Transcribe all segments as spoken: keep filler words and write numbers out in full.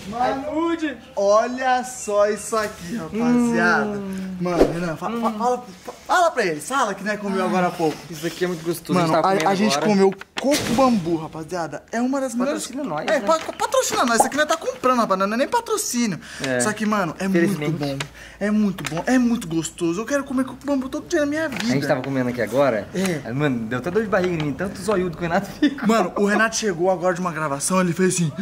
Mano, olha só isso aqui, rapaziada. Hum. Mano, Renan, fala, hum. fala, fala pra eles. Fala que nós comeu agora há pouco. Isso aqui é muito gostoso. Mano, a, gente, a, a gente comeu coco bambu, rapaziada. É uma das melhores... Patrocina nós, É, né? patrocina nós. Isso aqui nós tá comprando, rapaz. Não é nem patrocínio. É. Só que, mano, é muito bom. É muito bom. É muito gostoso. Eu quero comer coco bambu todo dia na minha vida. A gente tava comendo aqui agora. É. Mano, deu até dor de barriga em mim. Tanto zoiudo que o Renato fica. Mano, o Renato chegou agora de uma gravação. Ele fez assim...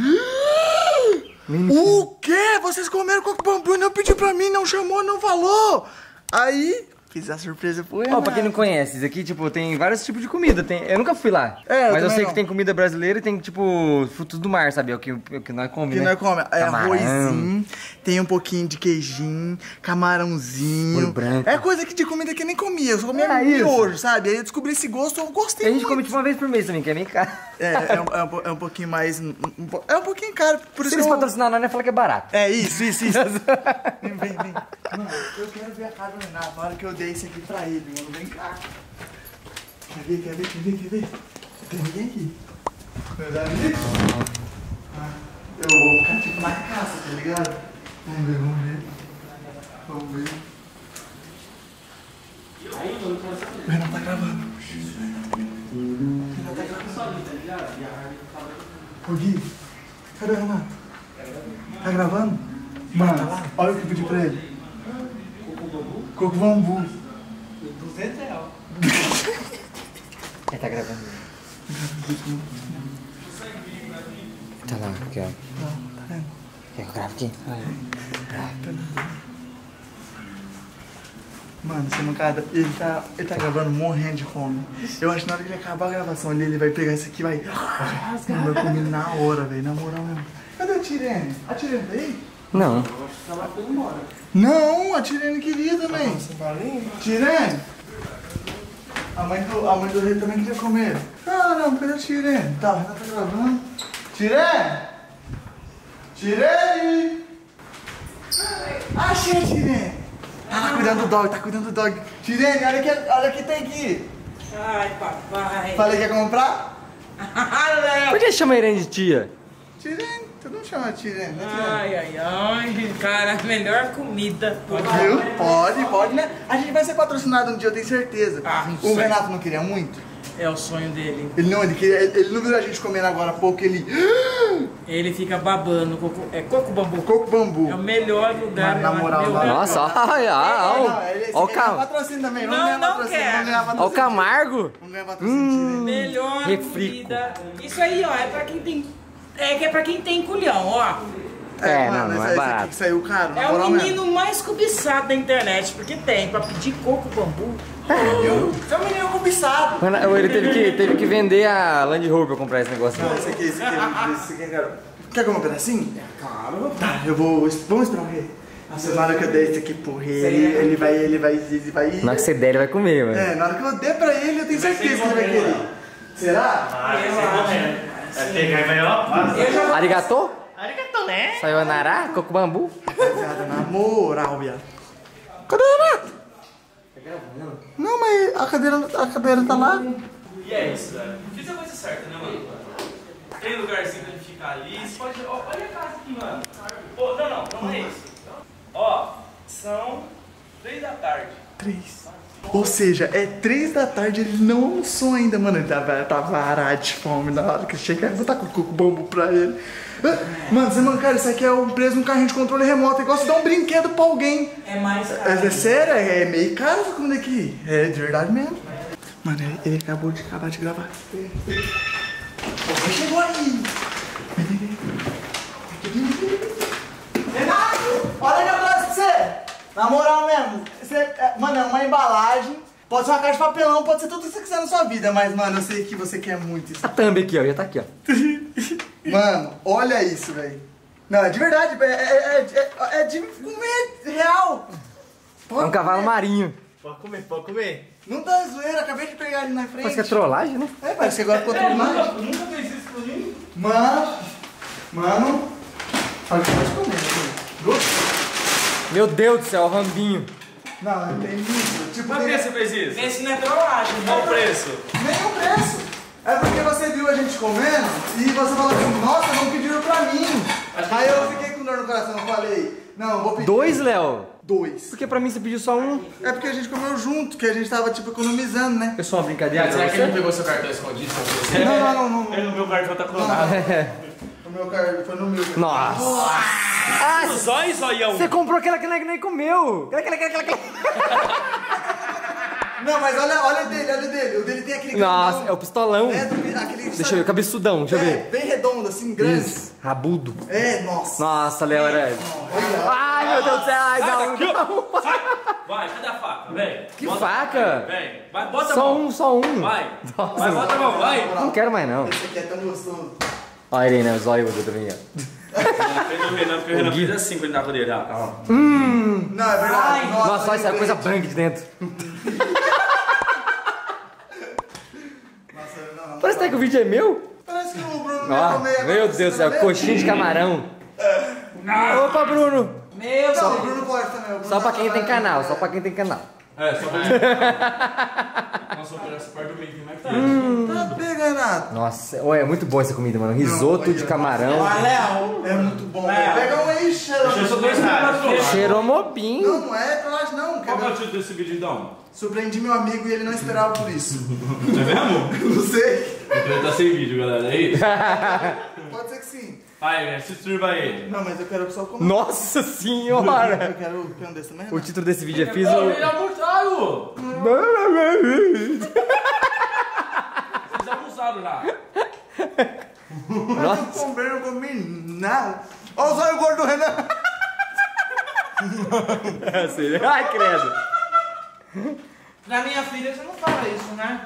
O quê? Vocês comeram coco bambu e não pediu pra mim, não chamou, não falou. Aí, fiz a surpresa pro Renato. Ó, pra quem não conhece, isso aqui, tipo, tem vários tipos de comida. Tem... Eu nunca fui lá. É, eu mas eu sei não. que tem comida brasileira e tem, tipo, frutos do mar, sabe? É o que, o que nós comemos, que né? nós comemos. É arrozinho, tem um pouquinho de queijinho, camarãozinho. Branco. É coisa que de comida que eu nem comia. Eu só comia é miojo, sabe? Aí eu descobri esse gosto, eu gostei. E a gente muito. come, tipo, uma vez por mês também, que é meio caro. É, é um, é, um, é um pouquinho mais... Um, é um pouquinho caro, por Se isso eles eu... patrocinar nós, né? Fala que é barato. É isso, isso, isso. Vem, vem, vem. Mano, eu quero ver a cara do Renato na hora que eu dei isso aqui pra ele, mano. Vem cá. Quer ver, quer ver, quer ver, quer ver? Tem ninguém aqui. Verdade? Ah, eu vou ficar tipo na caça, tá ligado? Vamos ver, vamos ver. Vamos ver. O Renato tá gravando. Ô Gui, cadê o Renato? Tá gravando? Mano, olha o que eu pedi pra ele. Coco bambu. duzentos reais. Ele tá gravando. Tá lá, aqui ó. Não, tá vendo? Quer que eu grave aqui? Grava. Mano, essa mancada, ele tá, ele tá gravando morrendo de fome. Eu acho que na hora que ele acabar a gravação ali, ele vai pegar isso aqui e vai... Mano, vai comer na hora, velho, na moral mesmo. Cadê a Tirene? A Tirene tá aí? Não. Ela foi embora. Não, a Tirene queria também. Tirene? A mãe do, a mãe do rei também queria comer. Ah, não, cadê a Tirene? Tá, ela tá gravando. Tirene? Tirene? Achei a Tirene. Tá cuidando do dog, tá cuidando do dog. Tirene, olha que, olha que tem aqui. Ai, papai. Falei que ia comprar? Por que chama a Irene de tia? Tirene, tu não chama de Tirene, né, Tirene? Ai, ai, ai. Cara, melhor comida. Viu? Pode, pode, né? A gente vai ser patrocinado um dia, eu tenho certeza. Ah, o sei. Renato não queria muito? É o sonho dele. Ele não, ele, queria, ele não viu a gente comendo agora há pouco, ele... Ele fica babando. Coco, é coco bambu. Coco bambu. É o melhor lugar. Mas, na moral, lá. Nossa, olha, olha o Camargo. Patrocínio também, não, vamos ganhar não patrocínio. quer. Vamos ganhar patrocínio. Olha o Camargo. Vamos ganhar patrocínio. Hum, melhor refrico. comida. Isso aí, ó, é pra quem tem... É que é pra quem tem culhão, ó. É, é mano, não, não é esse barato. Aqui que saiu caro, é o menino mesmo. mais cobiçado da internet, porque tem pra pedir coco bambu. Eu? Você é um menino cobiçado. Mano, ele teve que, teve que vender a Land Rover pra comprar esse negócio. Não, esse aqui, esse aqui, esse aqui, cara. Quer comer um pedacinho? Claro. Tá, eu vou... Vamos esperar o rei. Nossa, na hora que eu der isso aqui pro rei, ele, ele vai, ele vai, ele vai... Na hora que você der, ele vai comer, mano. É, na hora que eu der pra ele, eu tenho certeza que ele vai querer. Será? Ah, eu acho. Vai pegar melhor? Arigatô? Arigatô, né? Sayonara, coco bambu. Rapaziada, na moral, viado. Cadê o Renato? Tá gravando? Não, mas a cadeira, a cadeira tá lá. E é isso, velho. Fiz a coisa certa, né, mano? Tem lugarzinho pra gente ficar ali. Você pode... Ó, olha a casa aqui, mano. Ó, não, não, não é isso. Ó, são três da tarde. Três. Ou seja, é três da tarde, ele não almoçou ainda, mano. Ele tava, tava varado de fome na hora que chega. Eu vou dar com o coco bambu pra ele. Mano, você, mano, cara, isso aqui é um preso num carrinho de controle remoto. É igual você dar um brinquedo pra alguém. É mais caro. É, é sério, é meio caro essa comida aqui. É de verdade mesmo. Mano, ele, ele acabou de acabar de gravar. Você chegou aí. Renato, olha que eu trouxe pra você. Na moral mesmo, você, mano, é uma embalagem. Pode ser uma caixa de papelão, pode ser tudo que você quiser na sua vida. Mas, mano, eu sei que você quer muito isso. A thumb aqui, ó, já tá aqui, ó. Mano, olha isso, velho. Não, é de verdade, é, é, é, é de comer real. Pode é um cavalo comer. marinho. Pode comer, pode comer. Não tá zoeira, acabei de pegar ele na frente. Parece que é trollagem, né? É, parece que agora ficou trollagem. Nunca fez isso comigo. Mano, mano, olha que pode comer, né? Meu Deus do céu, o rambinho. Não, não tem isso. Tipo, Mas por que você fez isso? Esse não é trollagem, Qual o né? preço? nem o preço. É porque você viu a gente comendo e você falou assim, nossa, não pediram pra mim. Aí eu fiquei com coração, eu falei. Não, eu vou pedir. Dois, Léo? Dois. Porque pra mim você pediu só um. É porque a gente comeu junto, que a gente tava, tipo, economizando, né? É só uma brincadeira. Será que ele não pegou seu cartão escondido? Não, não, não, não. Ele no meu cartão tá clonado. O meu cartão foi no meu. Nossa. Ah, Zói, zoião. você comprou aquela que nem comeu. Aquela, aquela, aquela, aquela. Não, mas olha, olha o dele, olha o dele. O dele tem aquele Nossa, grandão. é o pistolão. É, do- aquele, Deixa eu ver, cabeçudão, deixa eu É, ver. bem redondo, assim, grande. Isso, rabudo. É, nossa. Nossa, Léo, era... Olha. Ai, meu Deus do céu, ai, Sai não. daqui, ó. Sai. Vai, cadê a faca? Vem. Que Bota- faca? Vem. Vai, bota a Só mão. um, só um. Vai. Nossa. Vai, bota a mão, vai. Não quero mais, não. Esse aqui é tão gostoso. Olha ele, né, o zóio do também, ó. Fez o Renan, porque o Renan fez assim quando ele tava com ele. ó. Não, é verdade. Nossa, olha, eu sai coisa lembrei. bang de dentro. Nossa, não, não. Parece até que o vídeo é meu. Parece que o Bruno vai Ó, comer. meu Deus do céu, coxinha de camarão. Opa, Bruno. Meu Não, o Deus. Bruno pode também. o Bruno Só pra tá quem tem trabalhando. canal, só pra quem tem canal. É, só pra Nossa, vou pegar essa parte do meio, como é que tá? Tá pegando nada. Nossa, olha, é muito boa essa comida, mano. Risoto de camarão. Ó, Léo. É muito bom. É. Pega um aí, cheiro. Deixa eu só dois reais. Cheiromobim. Não, não é trollagem não. Qual que é o Quer ver? título desse vídeo então? Surpreendi meu amigo e ele não esperava por isso. É mesmo? Não sei. Então ele tá sem vídeo, galera. É isso? Pode ser que sim. Aí, se sirva ele. Não, mas eu quero só comer. Nossa Eu senhora. quero quero um desse também. O título desse vídeo é Fiz Ô, o... ele é almoçado! Vocês almoçaram já. Eu não comprei, não comi nada. Olha o zóio gordo do Renan. Ai, credo. Na minha filha você não fala isso, né?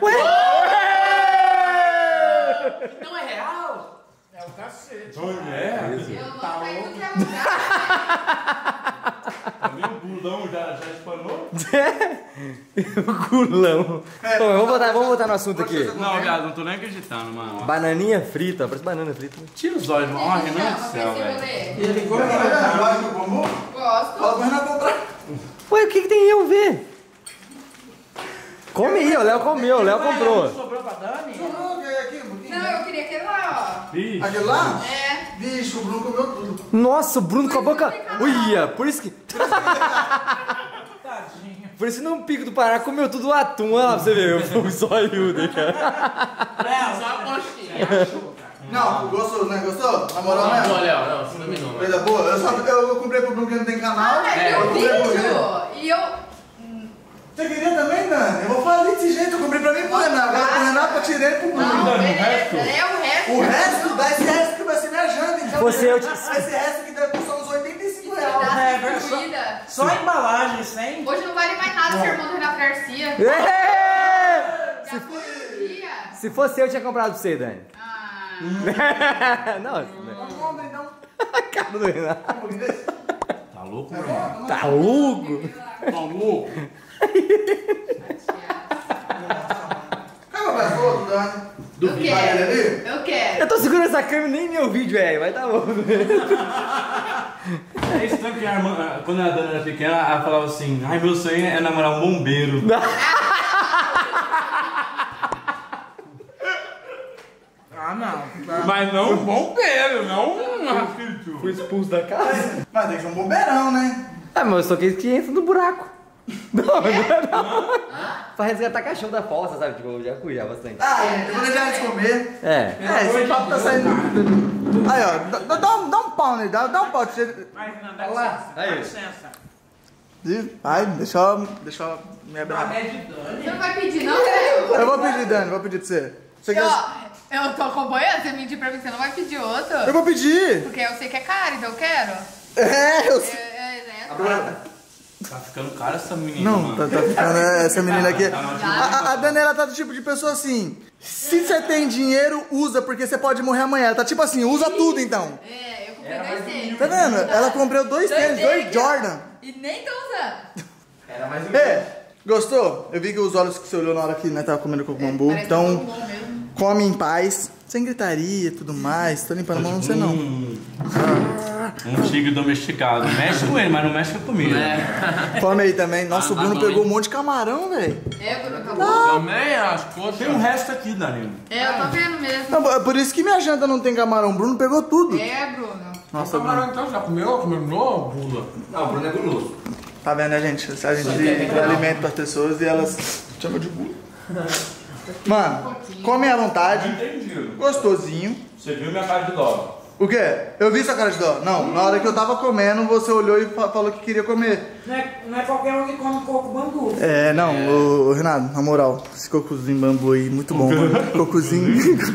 Não é real? É o cacete. É? Eu não sei do que é lugar. Também o bulão já, já espanou? O culão. Bom, vamos voltar, vamos voltar no assunto aqui. Não, viado, não tô nem acreditando, mano. Bananinha frita, parece banana frita. Tira os olhos, mano. Ai, Renan do céu, Esse velho. rolê. Ele come. Gosta do bambu? Gosto. Fala pro Renan comprar. Ué, o que, que tem eu ver? Come aí, o Léo comeu, o Léo comprou. Sobrou pra Dani? Não, quer aqui um pouquinho? Não, eu queria aquele lá, Vixe. Aquele lá? ó. É. Vixe, o Bruno comeu tudo. Nossa, o Bruno com a boca... Uia, por isso que... Tadinho. Por isso não pico do Pará comeu tudo o atum. Olha lá pra você ver, o zóio dele. Léo, só uma coxinha. Não, gostou, né? Gostou? Na moral Não, mesmo? Léo, não, você não me não. Coisa boa. Eu, só, eu, eu comprei pro Bruno que não tem canal. Ah, é eu meu comprei pro Renan. vídeo. E eu... Você queria também, Dani? Eu vou falar desse jeito. Eu comprei pra mim e pro Renan. Agora pro Renato eu tirei pro Bruno. Não, beleza. É o resto. O resto dá esse resto que vai ser minha janta, então. Você, eu te- Esse resto que deve custar uns oitenta e cinco reais. Pedaço É, de verdade. comida. Só a embalagem, sem. Hoje não vale mais nada, seu irmão do Renato Garcia. É! Já foi um dia. Se fosse eu, eu tinha comprado pra você, Dani. Ah. Não, Não compra, então. a cara do Renato. Um pouquinho desse. Tá louco, meu irmão? Tá louco? Tá louco? Quer meu pé todo, Dani? Eu Vai quero. ali? Eu quero. Eu tô segurando essa câmera e nem meu vídeo é, mas tá bom. É estranho que a irmã, quando a Dana era pequena, ela falava assim: ai, meu sonho é namorar um bombeiro. Ah, não. Mas não um bombeiro, não um filho. Fui expulso da casa. Mas tem que ser um bombeirão, né? Ah, mas eu só quis que entra no buraco. Não, não é não. Pra resgatar cachorro da fossa, sabe? Tipo, eu já fui já bastante. Ah, é. Eu vou deixar eles comer. É. É, esse papo tá saindo. Aí, ó. Dá, dá, um, dá um pau nele. Dá, dá um pau. Deixa ele- Vai, Renan, dá Olha lá. licença. Dá Aí. licença. Vai, deixa eu, deixa eu me A abrir. média de Dani. Você não vai pedir, não, Léo? Eu vou pedir, Dani. Vou pedir pra você. Você E, quer... ó, eu tô acompanhando, você mentiu pra mim, você não vai pedir outro? Eu vou pedir. Porque eu sei que é caro, então eu quero. É, eu É, sei. é, é, Tá ficando cara essa menina, Não, mano. tá, tá ficando é, essa menina aqui. Tá na A, a, a Dani, ela tá do tipo de pessoa assim. Se você tem dinheiro, usa, porque você pode morrer amanhã. Ela tá tipo assim, usa tudo então. é, eu comprei dois tênis. Tá vendo? Ela comprou dois tênis, dois tênis. Jordan. E nem tô usando. Era mais um. É, gostou? Eu vi que os olhos que você olhou na hora que né, tava comendo coco bambu. Parece Então, tão bom mesmo. come em paz, sem gritaria e tudo mais. Tô limpando a mão, não sei não. Um tigre domesticado. Mexe com ele, mas não mexe com a comida. É. Come aí também. Nossa, o Bruno pegou um monte de camarão, velho. É, Bruno, acabou. Também acho, poxa. Tem um resto aqui, Danilo. É, eu tô vendo mesmo. Não, é por isso que minha janta não tem camarão. O Bruno pegou tudo. É, Bruno. Nossa, O camarão Bruno. então já comeu? Comeu não, bula? Não, o Bruno é guloso. Tá vendo, né, gente? A gente dá alimento pras pessoas e elas chamam de burro. Mano, come à vontade. Entendi. Gostosinho. Você viu minha cara de dó? O quê? Eu vi sua cara de dó. Não, na hora que eu tava comendo, você olhou e fa- falou que queria comer. Não é, não é qualquer um que come coco bambu. É, não, ô, ô, Renato, na moral, esse cocozinho bambu aí, muito bom, mano. Cocozinho.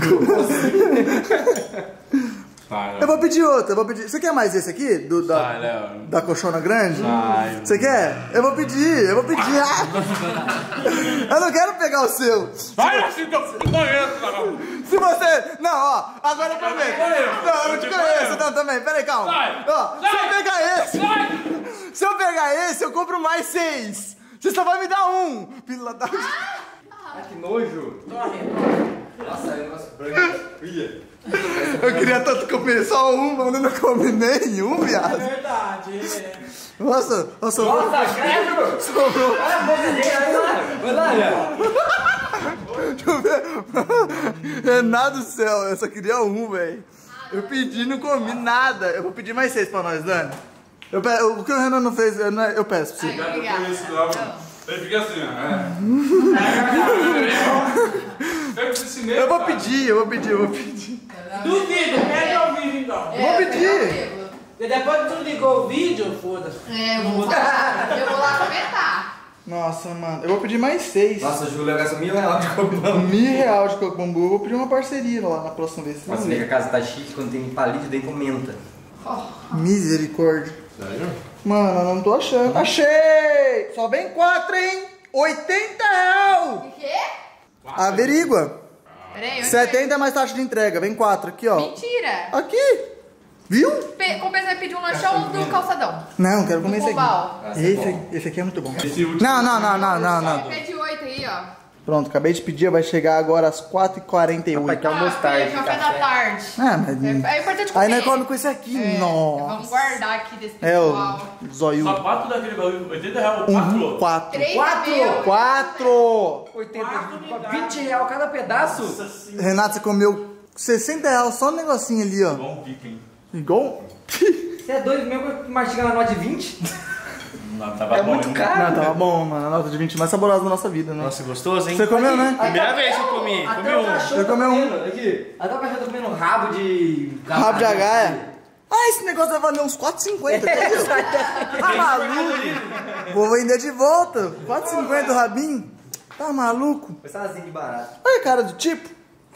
Sai, Eu vou pedir outro, eu vou pedir. Você quer mais esse aqui? Do, da, Sai, Léo. da colchona grande? Sai. Você quer? Eu vou pedir, eu vou pedir. Ah! Eu não quero pegar o seu. Vai assim que eu te conheço, cara. Se você... Não, ó, agora eu prometo. Não, eu não te conheço, não, também. Pera aí, calma. Sai. Ó, se eu pegar esse... Se eu pegar esse, eu compro mais seis. Você só vai me dar um. Pila da... Ai, que nojo. Nossa, é um negócio branco. Ia. Eu queria tanto comer só um, mas eu não comi nenhum, É viado. verdade, é. Nossa, nossa, sobrou. Nossa, credo! Sobrou. Olha a boca dele, vai lá. Vai lá, Léo. Deixa eu ver. Renato do céu, eu só queria um, velho. Eu pedi e não comi nada. Eu vou pedir mais seis pra nós, Dani. Eu pe... O que o Renan não fez, eu, não- eu peço pra você. Ai, obrigada. Ele fica assim, ó. Eu vou pedir, eu vou pedir, eu vou pedir. Duvido, pede ao vivo então. É, Vou eu pedir. pego. E depois que tu ligou o vídeo, foda-se. É, eu vou lá, eu vou lá comentar. Nossa, mano, eu vou pedir mais seis. Nossa, o Júlio gastou mil reais de coco bambu. Mil real de coco bambu, eu vou pedir uma parceria lá na próxima vez. Nossa, vê que a casa tá chique quando tem palito dentro com menta. Misericórdia. Sério? Mano, eu não tô achando. Achei! Só vem quatro, hein? oitenta real! O quê? Averigua. Peraí, eu setenta mais taxa de entrega. Vem quatro aqui, ó. Mentira. Aqui. Viu? Pe Compensa vai pedir um lanchão do calçadão. Não, quero comer esse Pombal. aqui. Esse, esse aqui é muito bom. Esse último. Não, não, não, não, não, não. Pede oito aí, ó. Pronto, acabei de pedir, vai chegar agora às quatro e quarenta e Rapaz, oito. que almoço tarde. café da tarde. Ah, mas... É, é importante comer. Aí nós comemos com esse aqui. É, Nossa. Vamos guardar aqui desse É pessoal. o zoiudo. Sapato daquele bagulho, oitenta reais, Um, quatro. quatro. Três Quatro. cabelo. Quatro! oitenta, vinte reais cada pedaço. Renato, você comeu sessenta reais só um negocinho ali, ó. Bom pique, hein? Igual? Você é doido mesmo mastigando a nota de vinte? Não, tava É bom, muito hein? caro. Não, tava bom, mano. A nota de vinte mais saborosa da nossa vida, né? Nossa, gostoso, hein? Você comeu, né? Primeira vez que eu comi. Até Comi o um. cachorro Eu tá comi um. comendo. Aqui. Até o cachorro tá comendo rabo de... Rabo de agaia. Ah, esse negócio vai valer uns quatro e cinquenta, entendeu? Tá maluco? Vou vender de volta. quatro e cinquenta o rabinho. Tá maluco? Foi assim de barato. Olha a cara do tipo.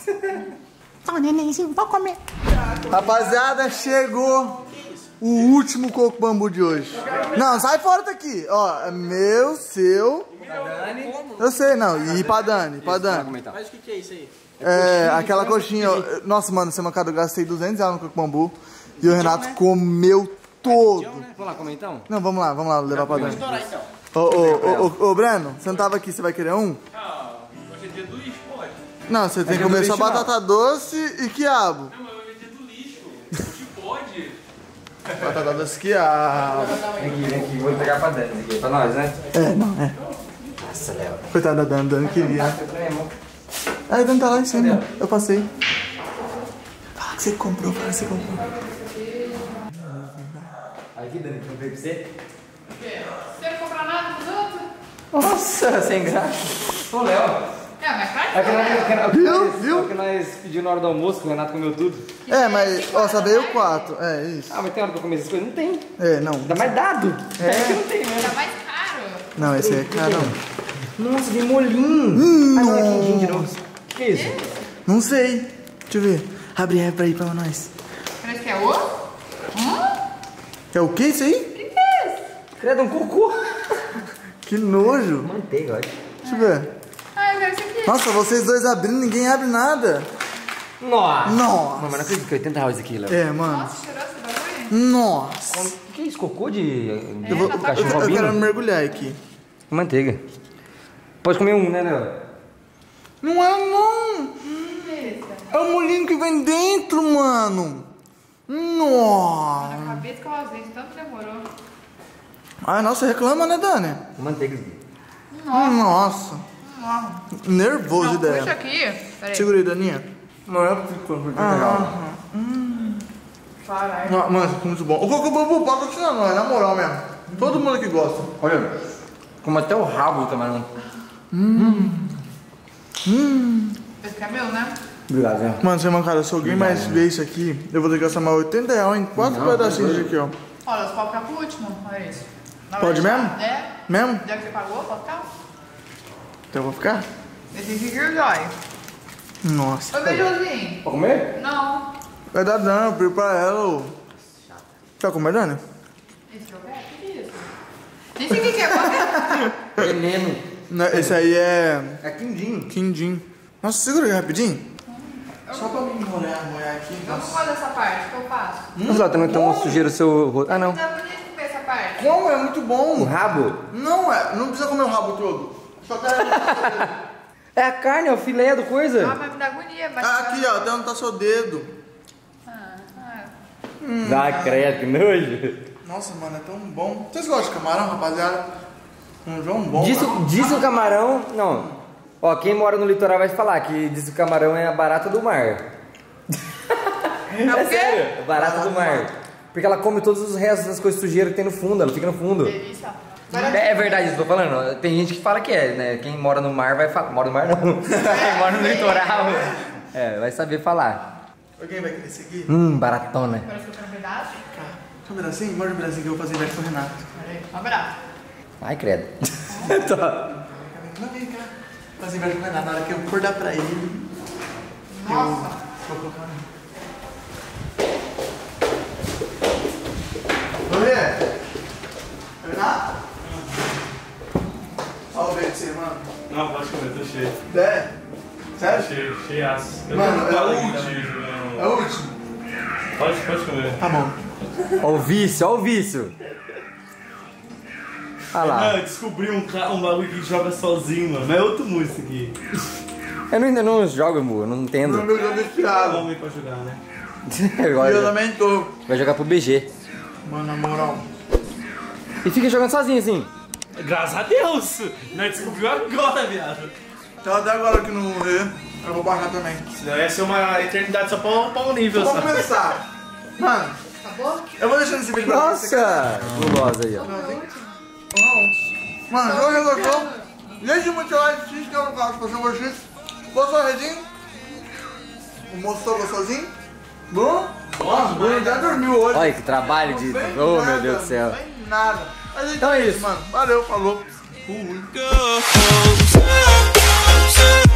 Ó, nenenzinho, pode comer. Rapaziada, chegou o último coco bambu de hoje. Não, sai fora daqui. Ó, é meu, seu. Eu sei, não. E pra Dani, pra Dani. Mas o que, que é isso aí? É, aquela coxinha. ó. Nossa, mano, semana passada eu gastei duzentos reais no coco bambu. E o Renato comeu todo. Vamos lá comer então? Não, vamos lá, vamos lá levar pra Dani. Estourar então. Ô, ô, ô, ô, ô, Breno, você não tava aqui, você vai querer um? Ah, hoje é dia do lixo, pode. Não, você tem que dia do comer só lixo, não. batata doce e quiabo. Não, mas hoje é dia do lixo. Hoje pode. Batata doce e quiabo. Vem aqui, vem aqui. Vou entregar pra Dani aqui. Pra nós, né? É, não, é. Nossa, Léo. Coitada da Dani, Dani queria. Ah, foi pra minha mão. Ah, a Dani tá lá em cima, eu passei. Fala que você comprou, fala que você comprou. Aqui, Dani, comprei pra você. Você não comprar nada pros outros? Nossa, sem graça. Ô, Léo. É, mas claro É o que nós, que é o que Viu? nós- Viu? é o que nós pedimos na hora do almoço, que o Renato comeu tudo. É, mas, ó, só veio quatro. É, isso. Ah, mas tem hora pra eu comer essas coisas? Não tem. É, não. Ainda mais dado. É que não tem, né? tá mais caro. Não, esse aí é carão. Nossa, vem molinho. Hum, Ai, não é não. quentinho de novo. Que isso? Não sei. Deixa eu ver. Abre aí pra ir pra nós. Parece que é o? Hum? É o que isso aí? O que que é isso? Credo, um cocô. Que nojo. Manteiga, olha. Deixa eu ver. Ah, eu quero isso aqui. Nossa, vocês dois abrindo, ninguém abre nada. Nossa. Nossa. Não, mas não acredito que oitenta reais aqui, Léo. É, mano. Nossa, cheirou esse bagulho? Nossa. O que é isso? Cocô de... Eu vou- eu- cachorro Eu quero albino? mergulhar aqui. Manteiga. Pode comer um, né, Léo? Não é, não. É o molinho que vem dentro, mano. Nossa. Acabei de escovar os dentes, tanto demorou. Ai, nossa, reclama, né, Dani? Manteiga. Nossa. Nossa. Nossa. Nervoso, Não, ideia. puxa aqui. Peraí. Segura aí, Daninha. Não é porque Ah, Caralho. Não, mano, isso é muito bom. O Coco Bambu patrocina nós, na moral mesmo. Todo mundo que gosta. Olha, como até o rabo do camarão. Esse aqui é meu, né? Obrigado, Zé. Mano, você, cara, se alguém mais ver isso aqui, eu vou ter que gastar mais oitenta reais em quatro pedacinhos de aqui, ó. Olha, os pode ficar pro último. Olha isso. Na Pode verdade, mesmo? É. Mesmo? Já que você pagou, pode ficar? Então eu vou ficar? Esse aqui que joia. Nossa. Ô, beijozinho. Pode comer? Não. Vai dar Dani, eu pedi pra ela. ô. Quer comer, Dani? Esse jogo é? O que é isso? Esse aqui que é qual? Veneno. Não, esse aí é... É quindim. Quindim. Nossa, segura aí rapidinho. Só pra me molhar, molhar aqui. Eu não gosto dessa parte, que eu faço. Mas lá, também tem uma sujeira o seu rosto. Ah, não. Não é bonito ver essa parte. Como? É muito O bom. rabo? Não é, não precisa comer o rabo todo. Só quero... É a carne, é o filé do Ah, coisa. mas me dá agonia. Mas... Ah, aqui, ó, até onde tá seu dedo. Ah, ah. Dá credo, que nojo. Nossa, mano, é tão bom. Vocês gostam de camarão, rapaziada? Um João bom. Diz, mano. o- diz o camarão. Não. Ó, quem mora no litoral vai falar que diz que o camarão é a barata do mar. É o quê? sério, barata do mar. Porque ela come todos os restos das coisas sujeiras que tem no fundo, ela fica no fundo. Delícia. É, é verdade isso que eu tô falando. Tem gente que fala que é, né? Quem mora no mar vai falar. Mora no mar não. Quem mora no litoral. É, vai saber falar. Alguém vai querer seguir? Hum, baratona. Parece que eu quero um pedaço. Só um pedacinho? Morde um pedacinho que eu vou fazer inverso com o Renato. Peraí, um abraço. Ai, credo. Tá. Não, vem cá. Fazer inverso com o Renato. Na hora que eu acordar pra ele, Nossa. vou colocar no... Vamos ver? Renato? Olha o beijo de você, mano. Não, pode comer, tô cheio. É? Sério? Cheio, cheiaço. Eu Mano, tô é fala o aqui último. também, jogando. É o último. Pode, pode comer. Tá bom. Ó o vício, ó o vício. Olha lá. Não, eu descobri um, ca- um bagulho que joga sozinho, mano. Não é outro mundo isso aqui. Eu não, ainda não jogo, amor, eu não Meu entendo. amigo tá viciado. Homem pra jogar, né? E eu Agora também tô. vai jogar pro B G. Mano, na moral. E fica jogando sozinho assim. Graças a Deus! Nós descobriu agora, viado. Tá até agora que não vê. Eu vou baixar também. Senão ia ser uma eternidade só pra, pra um nível Vamos só. começar. Mano, Acabou? eu vou deixando esse vídeo pra você. Nossa! Gulosa aí, ó. Mano, se você gostou, deixe muito like, se inscreva no canal se você gostou. Gostou, Redinho? O moço tá gostosinho? Bom? Nossa, o Bruno já dormiu hoje. Olha que trabalho de. Não vem Oh, nada, meu Deus do céu. Não vem nada. Mas Então é isso. mano. Valeu, falou. Fui. Go.